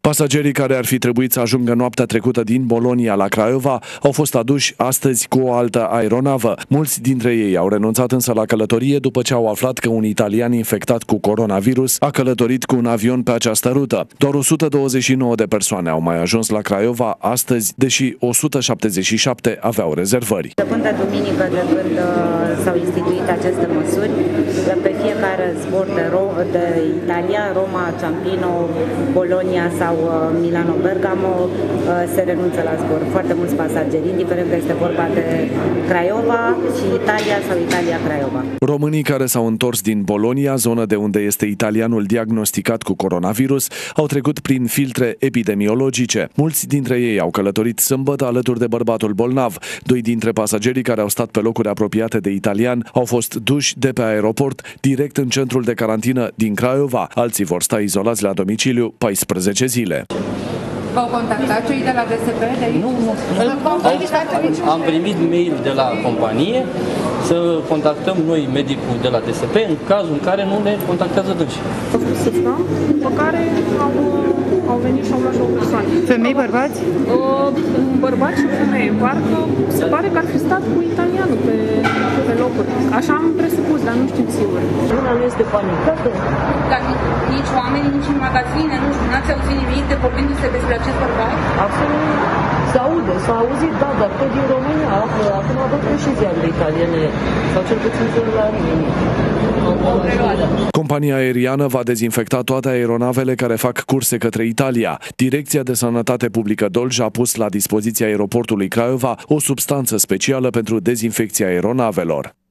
Pasagerii care ar fi trebuit să ajungă noaptea trecută din Bologna la Craiova au fost aduși astăzi cu o altă aeronavă. Mulți dintre ei au renunțat însă la călătorie după ce au aflat că un italian infectat cu coronavirus a călătorit cu un avion pe această rută. Doar 129 de persoane au mai ajuns la Craiova astăzi, deși 177 aveau rezervări. Începând de duminică, de când s-au instituit aceste măsuri, pe fiecare zbor de Italia, Roma, Ciampino, Bologna sau Milano-Bergamo, se renunță la zbor. Foarte mulți pasageri, indiferent că este vorba de Craiova și Italia sau Italia-Craiova. Românii care s-au întors din Bologna, zonă de unde este italianul diagnosticat cu coronavirus, au trecut prin filtre epidemiologice. Mulți dintre ei au călătorit sâmbătă alături de bărbatul bolnav. Doi dintre pasagerii care au stat pe locuri apropiate de italian au fost duși de pe aeroport direct în centrul de carantină din Craiova. Alții vor sta izolați la domiciliu 14 zile. V-au contactat cei de la DSP de aici? Nu. Am primit mail de la companie să contactăm noi medicul de la DSP în cazul în care nu ne contactează dânsi. După care au venit și au luat o persoană. Femei, bărbați? Un bărbat și o femeie. Parcă se pare că ar fi stat cu italianul pe locuri. Așa am presupus, dar nu știu sigur. Lumea nu este panicată? Dar nici oamenii, nici în magazine, nu știu, n-ați auzit nimic de vorbindu-se despre acest bărbat? Absolut. Se aude, s-a auzit, da, dar tot din România. Acum văd că și ziarele italiene, sau cel puțin ziarele la Rimini. Compania aeriană va dezinfecta toate aeronavele care fac curse către Italia. Direcția de Sănătate Publică Dolj a pus la dispoziția aeroportului Craiova o substanță specială pentru dezinfecția aeronavelor.